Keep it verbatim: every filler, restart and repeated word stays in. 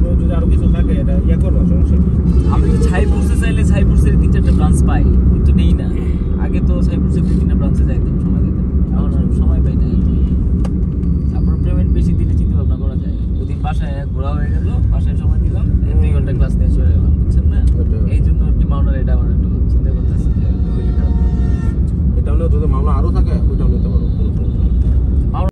এরপর যদি আরো কিছু থাকে এটা ইয়া করবো, সমস্যা কি? আমি তো ছাইপুরসে চাইলে ছাইপুরসের তিন চারটা ব্রাঞ্চ পাই, কিন্তু নেই না। আগে তো ছাইপুরসের দুই তিনটা ব্রাঞ্চে যাইতাম, সময় দিতাম, এখন আর সময় পাই না। তারপর পেমেন্ট বেশি দিলে চিন্তা ভাবনা করা যায়। দুদিন বাসায় ঘোরা হয়ে গেল, বাসায় সময় দিলাম, দুই ঘন্টা ক্লাস নিয়ে চলে গেলাম, বুঝছেন না? এই জন্য আর কি মাওনার এটা আমার একটু চিন্তা করতেছি যে ওইটা খারাপ। এটা হলেও যদি মামলা আরো থাকে ওইটাও নিতে পারবো।